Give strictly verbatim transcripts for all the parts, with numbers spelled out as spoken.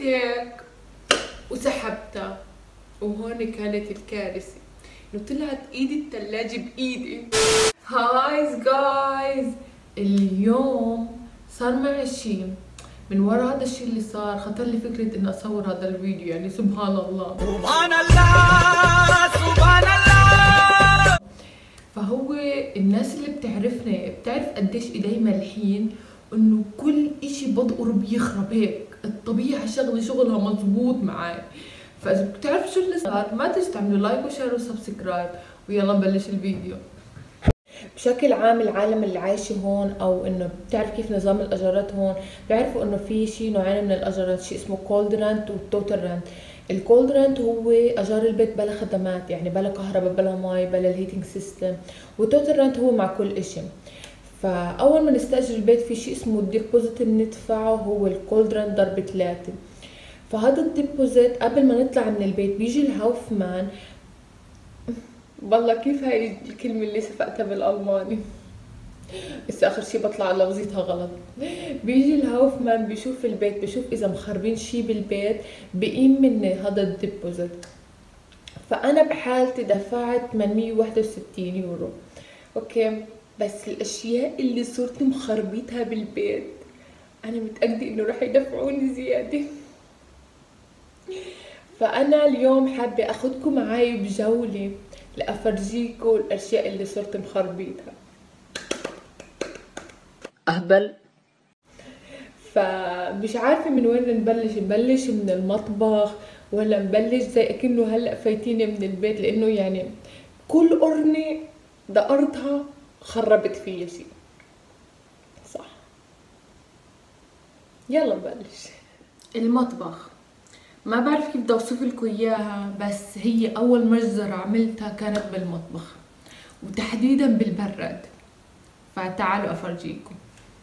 هيك وسحبتها، وهون كانت الكارثة انه طلعت ايدي التلاجة بايدي. هايز جايز، اليوم صار معي شي من ورا هذا الشيء اللي صار خطر لي فكرة اني اصور هذا الفيديو. يعني سبحان الله سبحان الله سبحان الله. فهو الناس اللي بتعرفني بتعرف قديش ايدي ملحين، انه كل اشي بضقر بيخرب هيك. الطبيعة شغلة شغلها مزبوط معي. فاذا بتعرف شو اللي صار ما تنسوا تعملوا لايك وشير وسبسكرايب، ويلا نبلش الفيديو. بشكل عام العالم اللي عايشه هون، او انه بتعرف كيف نظام الاجارات هون، بيعرفوا انه في شيء نوعين من الاجارات، شيء اسمه كولد رنت والتوتال رنت. الكولد رنت هو اجار البيت بلا خدمات، يعني بلا كهرباء بلا مي بلا الهيتنج سيستم، والتوتال رنت هو مع كل اشي. فاول ما نستاجر البيت في شيء اسمه الديبوزيت بندفعه، هو الكولد رنت ضرب ثلاثة. فهذا الديبوزيت قبل ما نطلع من البيت بيجي الهاوفمان، والله كيف هاي الكلمة اللي سفقتها بالألماني بس آخر شي بطلع لفظيتها غلط. بيجي الهاوفمان بيشوف البيت، بيشوف إذا مخربين شي بالبيت، بقيم مني هذا الديبوزيت. فأنا بحالتي دفعت ثمانمية وواحد وستين يورو، أوكي. بس الأشياء اللي صرت مخربيتها بالبيت أنا متأكدة إنه رح يدفعوني زيادة. فأنا اليوم حابة أخدكم معاي بجولة لأفرجيكم الأشياء اللي صرت مخربيتها. أهبل. فمش عارفة من وين نبلش، نبلش من المطبخ ولا نبلش زي أكنه هلأ فايتيني من البيت، لأنه يعني كل قرنة دقرتها خربت فيها شي. صح، يلا نبلش. المطبخ ما بعرف كيف بدي اوصف لكم اياها، بس هي اول مجزرة عملتها كانت بالمطبخ وتحديدا بالبراد. فتعالوا افرجيكم.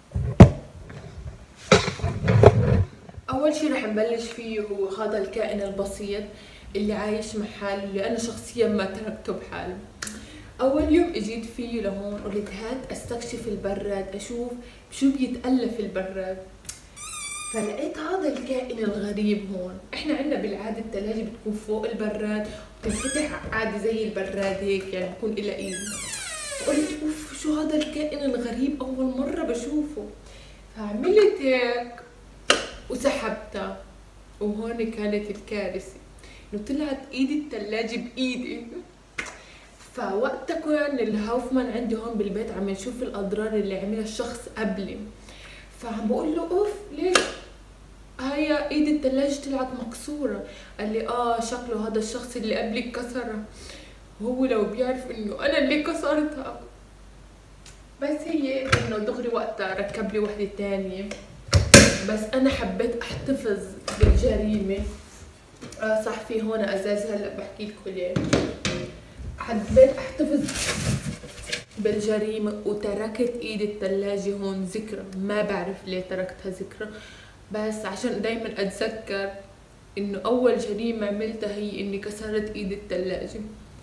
اول شي رح نبلش فيه هو هذا الكائن البسيط اللي عايش مع حاله، اللي انا شخصيا ما تركته بحاله. اول يوم اجيت فيه لهون قلت هات استكشف البراد، اشوف شو بيتألف البراد. فلقيت هذا الكائن الغريب هون. احنا عندنا بالعاده الثلاجه بتكون فوق البراد وبتنفتح عادي زي البراد هيك، يعني بكون إلها ايد. قلت اوف شو هذا الكائن الغريب، اول مره بشوفه. فعملت هيك وسحبتها، وهون كانت الكارثه انه طلعت ايدي الثلاجه بايدي. فوقتها كان الهاوفمان عندي هون بالبيت عم يشوف الاضرار اللي عملها الشخص قبلي. فعم بقول له اوف ليش هاي ايد الثلاجة طلعت مكسورة. قال لي اه شكله هذا الشخص اللي قبلي كسرها، وهو لو بيعرف انه انا اللي كسرتها. بس هي انه دغري وقتها ركب لي وحدة تانية. بس انا حبيت احتفظ بالجريمة. اه صح، في هون ازاز هلا بحكي لكم ليه. حبيت احتفظ بالجريمة وتركت ايد الثلاجة هون ذكرى. ما بعرف ليه تركتها ذكرى، بس عشان دايما اتذكر انه اول جريمة عملتها هي اني كسرت ايد الثلاجة.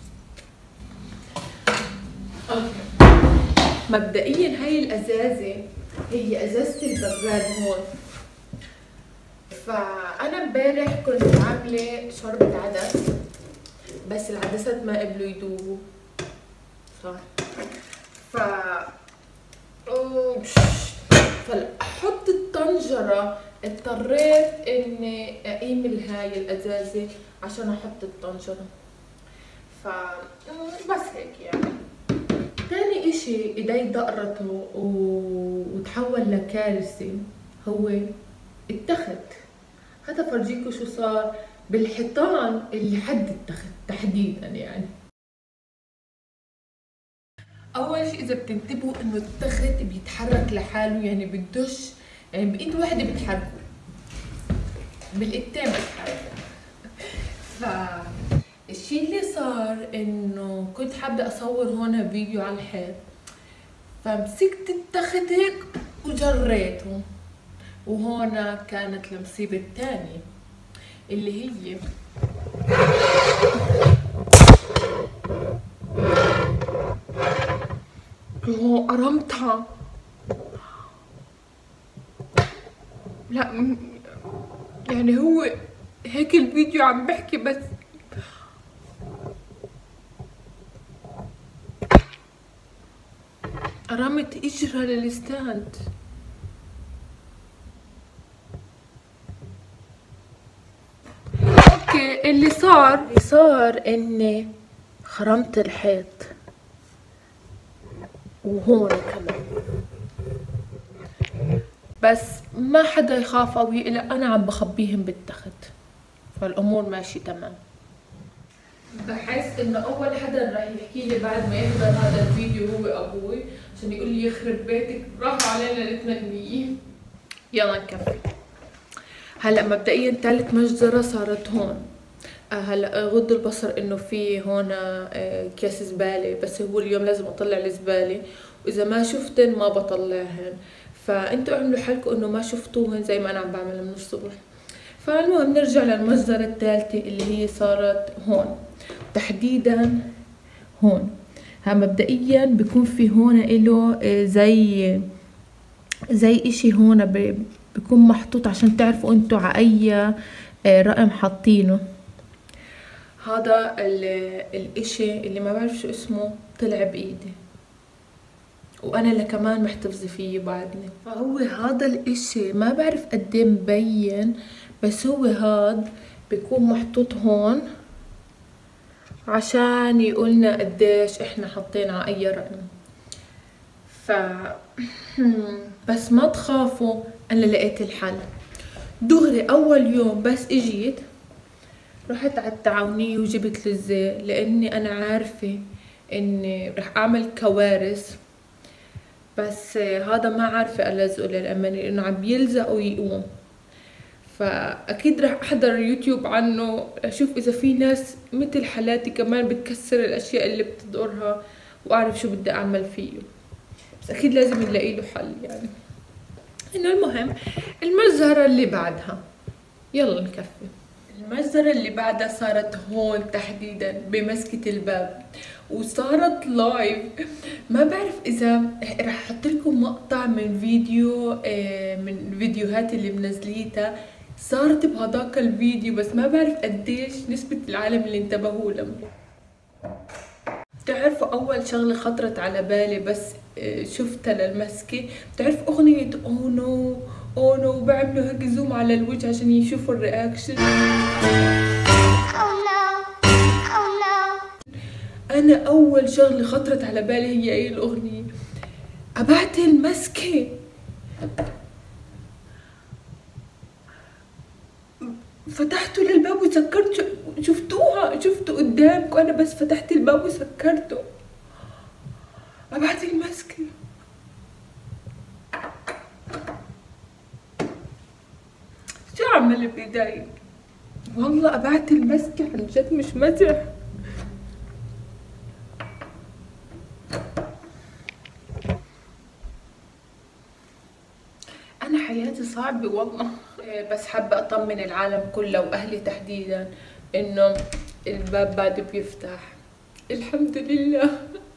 اوكي، مبدئيا هاي الازازة هي ازازة البراد هون. فانا امبارح كنت عاملة شوربة عدس، بس العدسات ما قبلوا يدوبوا. صح. ف فاحط الطنجرة اضطريت اني اقيم هاي الازازة عشان احط الطنجرة. ف بس هيك يعني. تاني اشي ايدي دقرته وتحول لكارثة هو التخت. هذا فرجيكم شو صار بالحيطان اللي حد التخت تحديدا. يعني اول شيء اذا بتنتبهوا انه التخت بيتحرك لحاله، يعني بدوش يعني بايد واحده بتحركه، بالايدتين بتحركه. فالشيء اللي صار انه كنت حابه اصور هون فيديو على الحيط، فمسكت التخت هيك وجريته، وهون كانت المصيبه الثانيه اللي هي هو قرمتها. لا يعني هو هيك الفيديو عم بحكي بس. رمت اجرها للستاند. اوكي اللي صار اللي صار اني خرمت الحيط وهون كمان، بس ما حدا يخاف او يقلق، انا عم بخبيهم بالتخت، فالامور ماشي تمام. بحس انه اول حدا راح يحكي لي بعد ما يحضر هذا الفيديو هو ابوي، عشان يقول لي يخرب بيتك راحوا علينا الاثنين. يلا نكفي. هلا مبدئيا ثالث مجزرة صارت هون. هلا غض البصر انه في هون اكياس زبالة، بس هو اليوم لازم اطلع الزبالة، واذا ما شفتن ما بطلعهن، فانتوا اعملوا حالكم انه ما شفتوهن زي ما انا عم بعمل من الصبح. فالمهم نرجع للمجزرة الثالثة اللي هي صارت هون، تحديدا هون. ها مبدئيا بيكون في هون إله زي زي اشي هون بيكون محطوط عشان تعرفوا انتوا على اي رقم حاطينه. هذا الاشي اللي ما بعرف شو اسمه طلع بايدي، وانا اللي كمان محتفظة فيه بعدني. فهو هذا الاشي ما بعرف قد ايه مبين، بس هو هاد بيكون محطوط هون عشان يقولنا قديش احنا حاطين على اي رقم. ف بس ما تخافوا، انا لقيت الحل دغري. اول يوم بس اجيت رحت على التعاونية وجبت الزي، لاني انا عارفة اني رح اعمل كوارث، بس هذا ما عارفة ألزقه للأمانة لأنه عم يلزق ويقوم. فأكيد رح أحضر يوتيوب عنه أشوف إذا في ناس مثل حالاتي كمان بتكسر الأشياء اللي بتدورها، وأعرف شو بدي أعمل فيه. بس أكيد لازم نلاقي له حل يعني. إنه المهم المجزرة اللي بعدها، يلا نكفي. المجزرة اللي بعدها صارت هون تحديدا بمسكة الباب، وصارت لايف. ما بعرف اذا رح احط لكم مقطع من فيديو من الفيديوهات اللي منزليتها، صارت بهذاك الفيديو، بس ما بعرف قديش نسبة العالم اللي انتبهوا لهم. بتعرفوا اول شغلة خطرت على بالي بس شفتها للمسكة، بتعرف اغنية او نو او نو، بعملوا هيك زوم على الوجه عشان يشوفوا الرياكشن. انا اول شغله خطرت على بالي هي اي الاغنيه. ابعت المسكه، فتحته للباب وسكرت. شفتوها شفتوا قدامكم، انا بس فتحت الباب وسكرته. ابعت المسكه. شو اعمل بايدي؟ والله ابعت المسكه عن جد مش مزح. أنا حياتي صعبة والله. بس حابة أطمن العالم كله وأهلي تحديدا إنه الباب بعده بيفتح الحمد لله.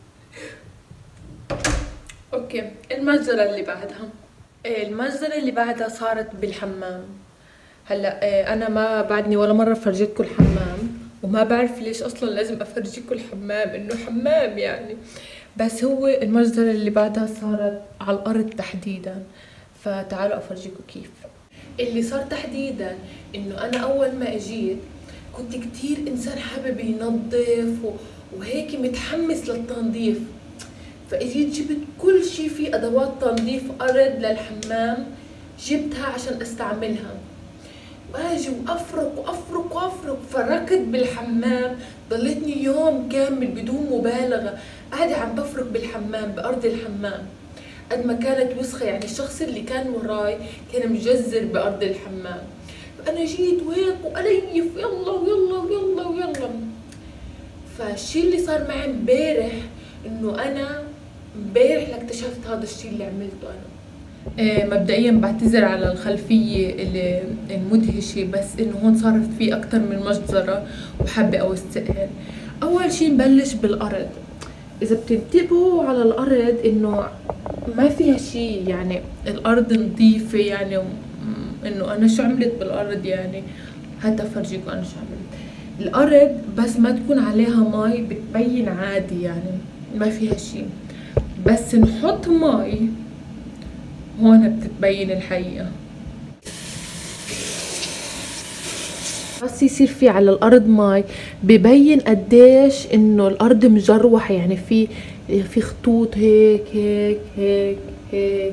أوكي المجزرة اللي بعدها، المجزرة اللي بعدها صارت بالحمام. هلا أنا ما بعدني ولا مرة فرجيتكم الحمام، وما بعرف ليش أصلا لازم أفرجيكم الحمام، إنه حمام يعني. بس هو المجزرة اللي بعدها صارت على الأرض تحديدا، فتعالوا افرجيكم كيف. اللي صار تحديدا انه انا اول ما اجيت كنت كتير انسان حابب ينظف وهيك متحمس للتنظيف، فاجيت جبت كل شي فيه ادوات تنظيف ارض للحمام، جبتها عشان استعملها، واجي وافرك وافرك وافرك. فركت بالحمام، ضلتني يوم كامل بدون مبالغه قاعده عم بفرك بالحمام بارض الحمام قد ما كانت وسخه. يعني الشخص اللي كان وراي كان مجزر بارض الحمام، فانا جيت وهيك واليف يلا ويلا ويلا ويلا. فالشي اللي صار معي امبارح انه انا امبارح اكتشفت هذا الشي اللي عملته انا. إيه مبدئيا بعتذر على الخلفيه اللي المدهشه، بس انه هون صارت في اكثر من مجزره وحابه اوثقهن. اول شي نبلش بالارض. اذا بتنتبهوا على الارض انه ما فيها شيء، يعني الارض نظيفه يعني انه انا شو عملت بالارض يعني. هات افرجيكم انا شو عملت. الارض بس ما تكون عليها مي بتبين عادي يعني ما فيها شي، بس نحط مي هون بتتبين الحقيقة. بس يصير في على الارض مي ببين قديش انه الارض مجروحة، يعني في في خطوط هيك هيك هيك هيك.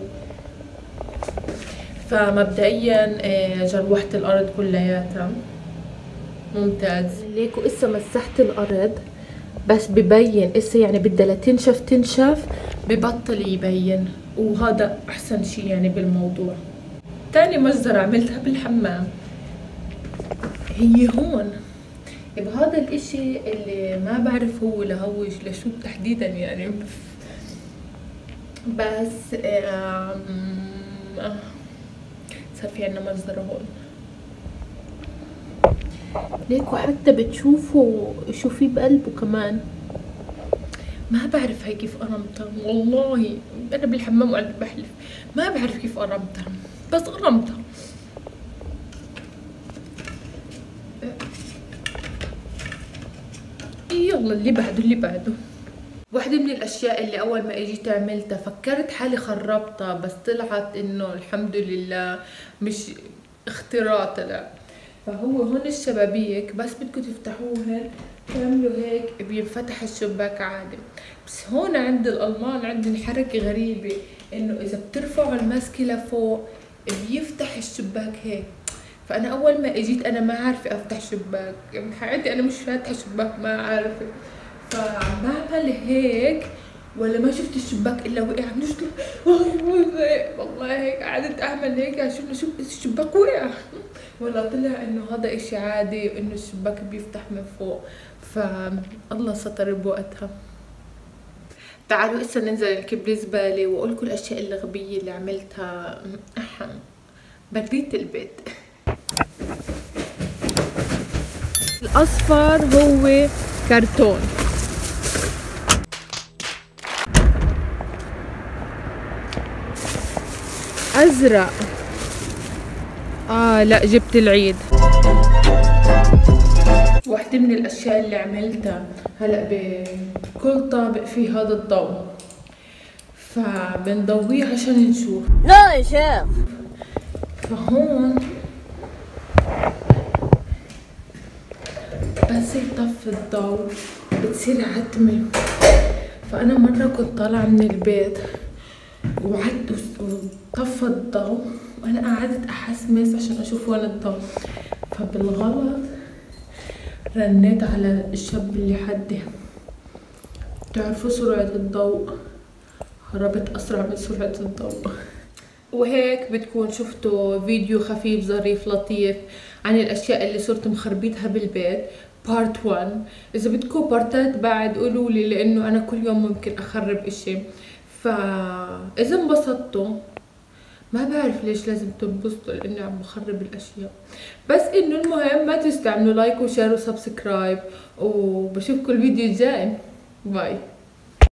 فمبدئيا جروحت الارض كلياتها. ممتاز. ليكو اسا مسحت الارض بس ببين اسا يعني بدها لتنشف تنشف ببطل يبين، وهذا احسن شي يعني بالموضوع. تاني مجزرة عملتها بالحمام هي هون. بهذا الاشي اللي ما بعرف هو لهوج لشو تحديدا يعني، بس صار في عنا مجزرة هون. ليكو حتى بتشوفوا شو في بقلبه كمان. ما بعرف هي كيف قرمتها والله. انا بالحمام وقاعدة بحلف ما بعرف كيف قرمتها، بس قرمتها. يلا اللي بعده اللي بعده. واحدة من الاشياء اللي اول ما اجيت عملتها فكرت حالي خربتها، بس طلعت انه الحمد لله مش اختراع طلع. فهو هون الشبابيك بس بدكم تفتحوها تعملوا هيك بينفتح الشباك عادي، بس هون عند الالمان عندهم حركة غريبة انه اذا بترفعوا الماسكة لفوق بيفتح الشباك هيك. فانا اول ما اجيت انا ما عارفة افتح شباك بحياتي، انا مش فاتحة شباك ما عارفة. فعم بعمل هيك ولا ما شفت الشباك الا وقع. نزل والله هيك قعدت اعمل هيك عشان اشوف الشباك وقع، ولا طلع انه هذا اشي عادي وانه الشباك بيفتح من فوق. فالله ستر بوقتها. تعالوا هسه ننزل الكب زبالة واقول لكم الاشياء الغبية اللي عملتها. احم بريت البيت. الاصفر هو كرتون، ازرق اه لا جبت العيد. واحدة من الاشياء اللي عملتها هلا بكل طابق في هذا الضوء، فبنضويه عشان نشوف. لا يا شيخ. فهون بس يطفي الضوء بتصير عتمة. فانا مرة كنت طالعة من البيت وقعدت وطفى الضوء وانا قعدت احسمس عشان اشوف وين الضوء، فبالغلط رنيت على الشاب اللي حدي. بتعرفوا سرعة الضوء هربت اسرع من سرعة الضوء. وهيك بتكون شفتوا فيديو خفيف ظريف لطيف عن الاشياء اللي صرت مخربيتها بالبيت بارت واحد. اذا بدكم بارتات بعد قولوا لي، لانه انا كل يوم ممكن اخرب اشي. فاذا انبسطتوا ما بعرف ليش لازم تنبسطوا لاني عم بخرب الاشياء، بس انه المهم ما تنسوا تعملوا لايك وشير وسبسكرايب، وبشوفكم الفيديو الجاي. باي.